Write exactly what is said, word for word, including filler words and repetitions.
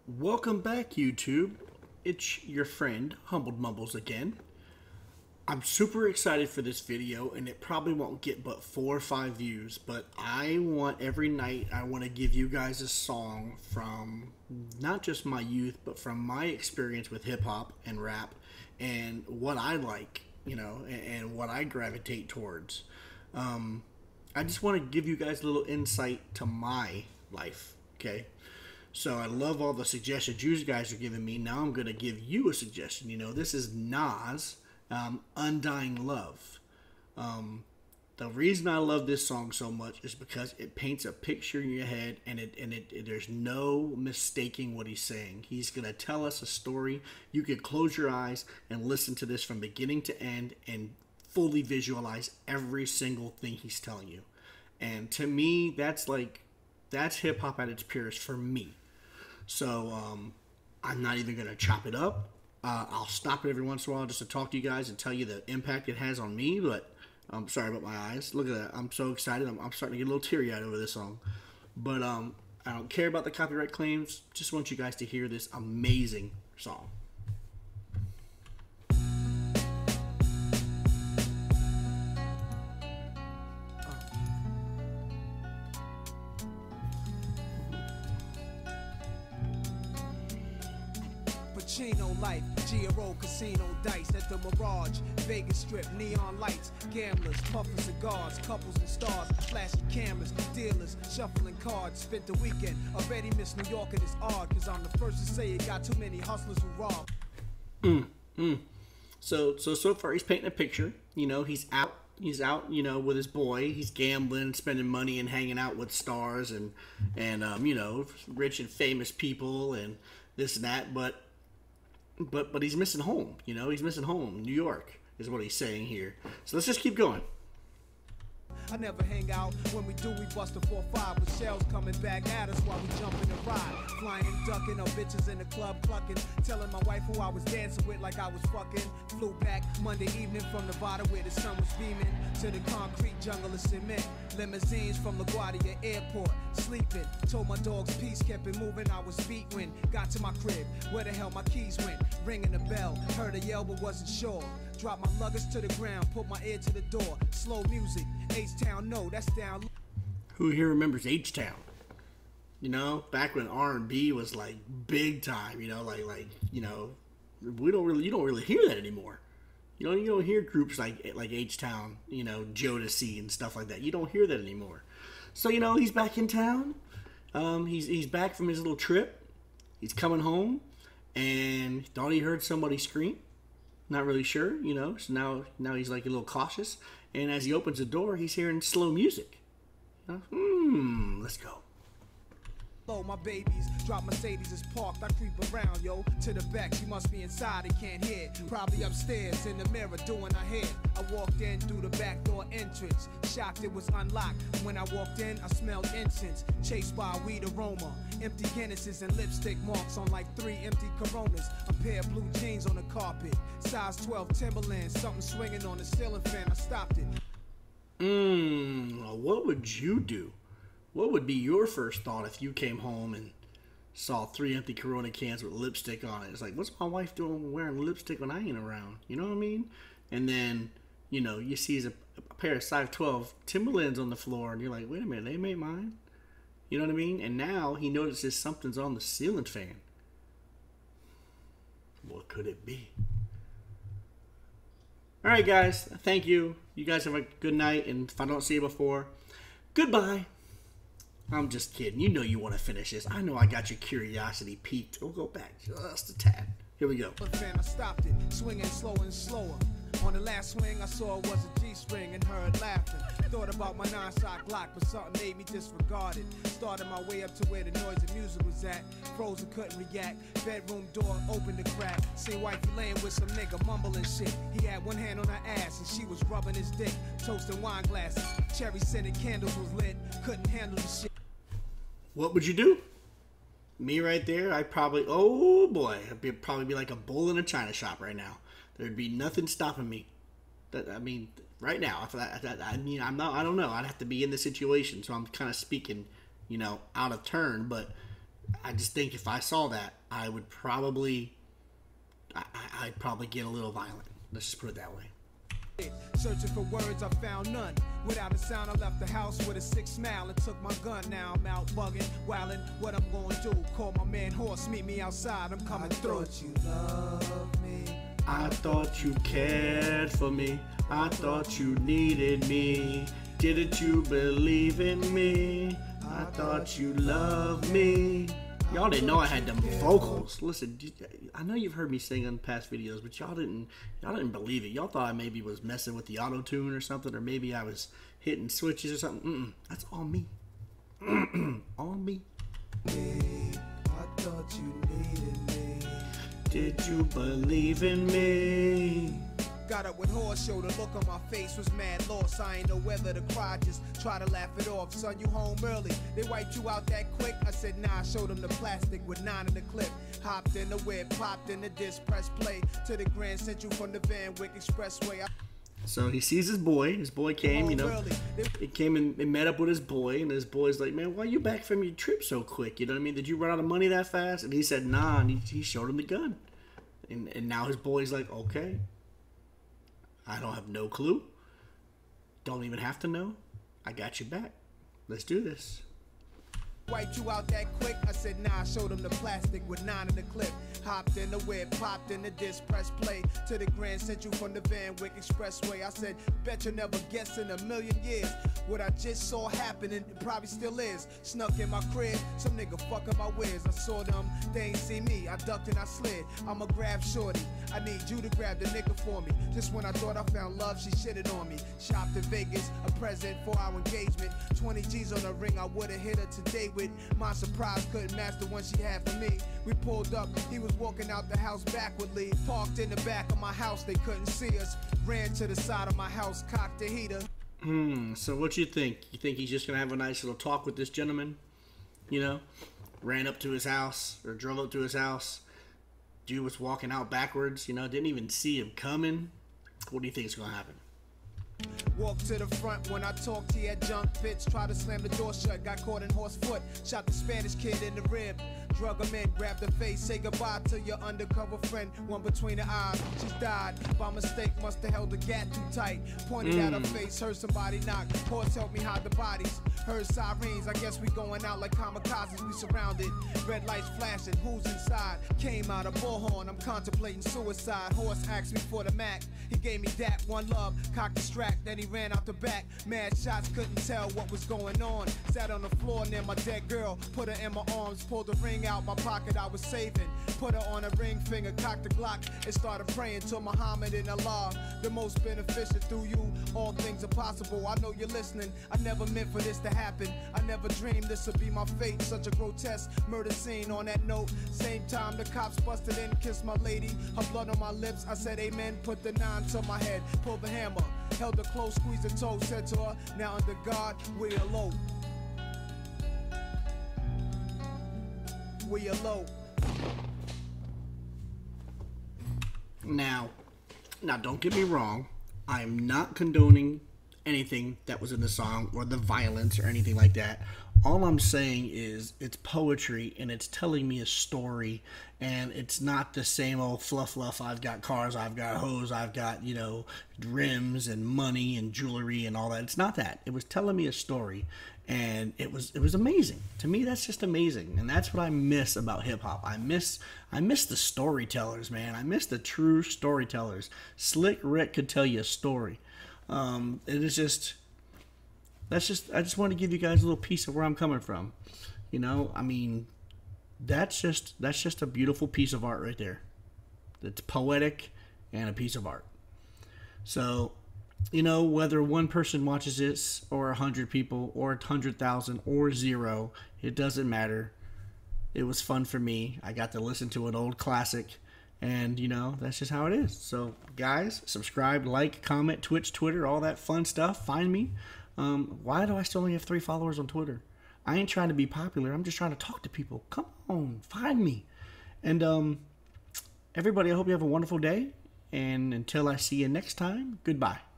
Welcome back, YouTube. It's your friend, Humbled Mumbles again. I'm super excited for this video, and it probably won't get but four or five views, but I want every night, I want to give you guys a song from not just my youth, but from my experience with hip-hop and rap, and what I like, you know, and, and what I gravitate towards. Um, I just want to give you guys a little insight to my life, okay? So I love all the suggestions you guys are giving me. Now I'm going to give you a suggestion. You know, this is N A S, um, Undying Love. Um, the reason I love this song so much is because it paints a picture in your head, and it and it, it there's no mistaking what he's saying. He's going to tell us a story. You can close your eyes and listen to this from beginning to end and fully visualize every single thing he's telling you. And to me, that's like, that's hip-hop at its purest for me. So um, I'm not even going to chop it up. Uh, I'll stop it every once in a while just to talk to you guys and tell you the impact it has on me. But I'm sorry about my eyes. Look at that. I'm so excited. I'm, I'm starting to get a little teary-eyed over this song. But um, I don't care about the copyright claims. Just want you guys to hear this amazing song. Pacino life, G R O casino dice at the Mirage, Vegas Strip, neon lights, gamblers, puffing cigars, couples and stars, flashy cameras, dealers, shuffling cards, spent the weekend, already miss New York and it's odd, cause I'm the first to say it got too many hustlers who rob. Mm, mm. So, so, so far he's painting a picture, you know, he's out, he's out, you know, with his boy, he's gambling, spending money and hanging out with stars and, and, um, you know, rich and famous people and this and that, but But but he's missing home, you know, he's missing home. New York is what he's saying here. So let's just keep going. I never hang out. When we do, we bust a four five with shells coming back at us while we jumping and ride. Flying and ducking, or bitches in the club clucking. Telling my wife who I was dancing with like I was fucking. Flew back Monday evening from Nevada where the sun was beaming to the concrete jungle of cement. Limousines from LaGuardia Airport. Sleeping. Told my dogs peace, kept it moving. I was beat when got to my crib. Where the hell my keys went? Ringing the bell. Heard a yell but wasn't sure. Drop my luggage to the ground, put my ear to the door. Slow music, H-Town, no, that's down. Who here remembers H-Town? You know, back when R and B was like big time. You know, like like you know, we don't really you don't really hear that anymore. You know, you don't hear groups like like H-Town, you know, Jodeci and stuff like that. You don't hear that anymore. So you know, he's back in town. Um, he's he's back from his little trip. He's coming home, and thought he heard somebody scream. Not really sure, you know, so now now he's like a little cautious. And as he opens the door, he's hearing slow music. You know? Hmm, let's go. Oh, my babies, drop Mercedes is parked. I creep around, yo, to the back. She must be inside and can't hear. Probably upstairs in the mirror doing her hair. I walked in through the back door entrance. Shocked it was unlocked. When I walked in, I smelled incense. Chased by a weed aroma. Empty Guinnesses and lipstick marks on like three empty Coronas. A pair of blue jeans on the carpet. Size twelve Timberlands. Something swinging on the ceiling fan. I stopped it. Mmm, what would you do? What would be your first thought if you came home and saw three empty Corona cans with lipstick on it? It's like, what's my wife doing wearing lipstick when I ain't around? You know what I mean? And then, you know, you see a, a pair of size twelve Timberlands on the floor, and you're like, wait a minute, they made mine? You know what I mean? And now he notices something's on the ceiling fan. What could it be? All right, guys. Thank you. You guys have a good night, and if I don't see you before, goodbye. I'm just kidding. You know you want to finish this. I know I got your curiosity piqued. We'll go back just a tad. Here we go. I stopped it, swinging slower and slower. On the last swing, I saw it was a G-string and heard laughing. Thought about my nine-shot Glock, but something made me disregard it. Started my way up to where the noise and music was at. Frozen, couldn't react. Bedroom door opened the crack. Seen wifey laying with some nigga mumbling shit. He had one hand on her ass and she was rubbing his dick. Toasting wine glasses. Cherry scented candles was lit. Couldn't handle the shit. What would you do? Me right there, I'd probably, oh boy, I'd be, probably be like a bull in a china shop right now. There'd be nothing stopping me. That I mean, right now, if I, I, I mean, I'm not, I don't know. I'd have to be in the situation, so I'm kind of speaking, you know, out of turn. But I just think if I saw that, I would probably, I, I'd probably get a little violent. Let's just put it that way. Searching for words, I found none. Without a sound, I left the house with a sick smile and took my gun. Now I'm out bugging, wildin'. What I'm gonna do? Call my man Horse, meet me outside. I'm coming I through. Thought you loved me. I thought you cared for me. I thought you needed me. Didn't you believe in me? I thought you loved me. Y'all didn't know I had them vocals. Listen, I know you've heard me sing in past videos, but y'all didn't y'all didn't believe it. Y'all thought I maybe was messing with the auto-tune or something, or maybe I was hitting switches or something. Mm-mm, that's all me. All me. I thought you needed me. Did you believe in me? Got up with Horse, show, the look on my face was mad lost. I ain't know whether to cry, just try to laugh it off. Son, you home early, they wiped you out that quick. I said nah, showed them the plastic with nine in the clip. Hopped in the whip, popped in the disc, press play to the Grand Central from the Van Wyck Expressway. I So he sees his boy. His boy came, you know. He came and, and met up with his boy, and his boy's like, "Man, why you back from your trip so quick? You know what I mean? Did you run out of money that fast?" And he said, "Nah." And he, he showed him the gun, and and now his boy's like, "Okay, I don't have no clue. Don't even have to know. I got you back. Let's do this." Wiped you out that quick? I said nah, showed him the plastic with nine in the clip. Hopped in the whip, popped in the disc, press play to the Grand Central from the Van Wyck Expressway. I said, bet you never guess in a million years what I just saw happening, it probably still is. Snuck in my crib, some nigga fucking my whiz. I saw them, they ain't see me, I ducked and I slid. I'ma grab shorty, I need you to grab the nigga for me. Just when I thought I found love, she shitted on me. Shopped in Vegas, a present for our engagement. twenty G's on the ring, I would've hit her today with. My surprise couldn't match the one she had for me. We pulled up, he was walking out the house backwardly. Parked in the back of my house, they couldn't see us. Ran to the side of my house, cocked the heater. Hmm, so what you think? You think he's just gonna have a nice little talk with this gentleman? You know? Ran up to his house, or drove up to his house. Dude was walking out backwards, you know, didn't even see him coming. What do you think is gonna happen? Walked to the front when I talked, he had junk fits. Tried to slam the door shut, got caught in horse foot. Shot the Spanish kid in the rib. Drug him in, grabbed the face, say goodbye to your undercover friend. One between the eyes, she died. By mistake, must have held the gat too tight. Pointed mm. at her face, heard somebody knock. Horse helped me hide the bodies. Heard sirens, I guess we going out like kamikazes. We surrounded, red lights flashing, who's inside? Came out a bullhorn, I'm contemplating suicide. Horse asked me for the Mac, he gave me that one love. Cocked the strap, then he ran out the back. Mad shots, couldn't tell what was going on. Sat on the floor near my dead girl, put her in my arms, pulled the ring out my pocket I was saving. Put her on a ring finger, cocked the Glock, and started praying to Muhammad and Allah. The most beneficial through you, all things are possible. I know you're listening, I never meant for this to happen. I never dreamed this would be my fate. Such a grotesque murder scene on that note. Same time the cops busted in, kissed my lady. Her blood on my lips, I said amen. Put the nine to my head, pulled the hammer. Held her close, squeezed her toe, said to her, now under God, we elope. We elope. Now, now don't get me wrong. I am not condoning anything that was in the song or the violence or anything like that. All I'm saying is it's poetry and it's telling me a story, and it's not the same old fluff fluff. I've got cars, I've got hoes, I've got, you know, rims and money and jewelry and all that. It's not that. It was telling me a story, and it was it was amazing. To me, that's just amazing, and that's what I miss about hip hop. I miss I miss the storytellers, man. I miss the true storytellers. Slick Rick could tell you a story. Um, it is just. That's just, I just want to give you guys a little piece of where I'm coming from. You know, I mean, that's just, that's just a beautiful piece of art right there. It's poetic and a piece of art. So, you know, whether one person watches this or a hundred people or a hundred thousand or zero, it doesn't matter. It was fun for me. I got to listen to an old classic, and, you know, that's just how it is. So, guys, subscribe, like, comment, Twitch, Twitter, all that fun stuff. Find me. Um, why do I still only have three followers on Twitter? I ain't trying to be popular. I'm just trying to talk to people. Come on, find me. And um, everybody, I hope you have a wonderful day. And until I see you next time, goodbye.